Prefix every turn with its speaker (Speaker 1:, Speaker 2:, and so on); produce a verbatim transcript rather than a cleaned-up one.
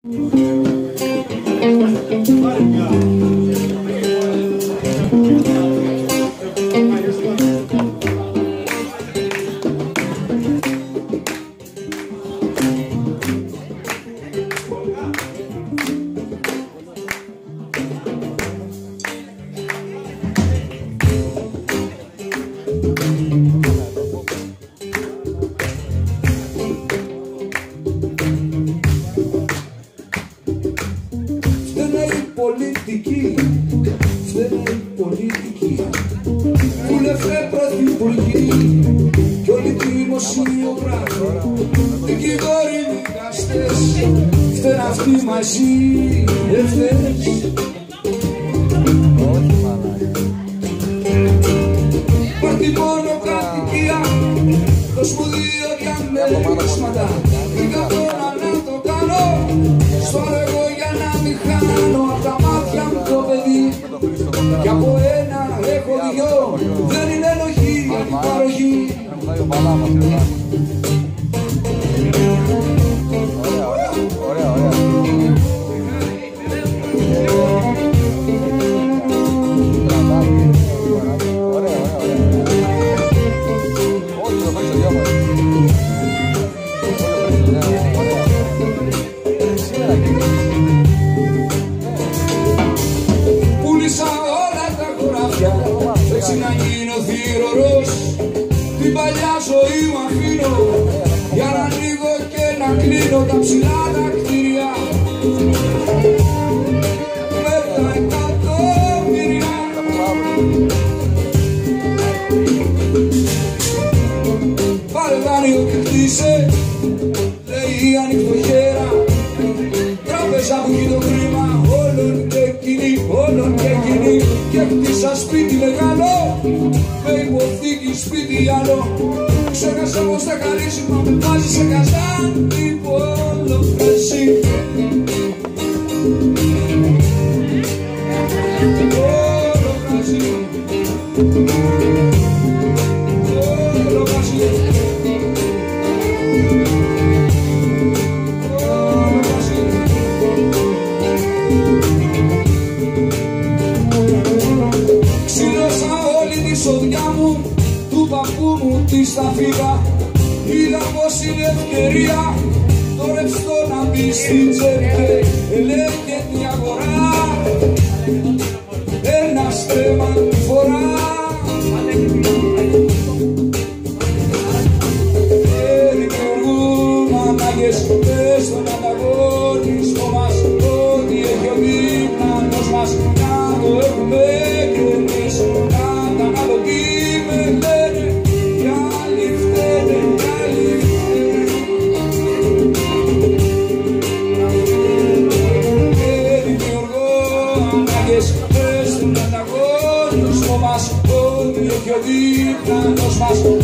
Speaker 1: Πολιτική, φταίνε η πολιτική, βουλευτέ πρωθυπουργοί κι όλοι οι δημοσιογράφοι, δικηγόροι, δικαστές, φταίνε αυτοί μαζί, ευθές. Πάρτι μόνο κατοικία, το σπουδίο διαμέρισματα, δεν καθόνα να το κάνω, στο αργό για να μην χάνω. Απ' τα μάτια μου το παιδί, κι από ένα έχω δυο, δεν είναι ενοχή, είναι παροχή.
Speaker 2: Ωραία, ωραία, ωραία.
Speaker 1: Έτσι να γίνω θηρορός, την παλιά ζωή μου αφήνω, για να ανοίγω και να κλείνω τα ψηλά τα κτίρια με τα εκατομμύρια. Πάρε δάνειο και χτίσε, λέει η ανοιχτοχέρα, τράπεζα που έχει το χρήμα, όλων και εκείνη, όλων και εκείνη. Και χτίσα σπίτι μεγάλο, με υποθήκη σπίτι άλλο. Ξέχασα πως τα χαρίσει, μα με βάζει σε καζάνι πόλο κρασί. Πόλο κρασί, πόλο κρασί. Σοδιά μου, του παππού μου τη σταφίδα, είδα πως είναι ευκαιρία το ρευστό να μπει στην τσέπη. Ελέγχεται η αγορά, ένα στρέμμα τη φορά. Και δημιουργούμε ανάγκες μες στον ανταγωνισμό μας, ό,τι έχει ο δίπλανος μας να το έχουμε και εμείς. Μες στον ανταγωνισμό μας, ό,τι έχει ο δίπλανος μας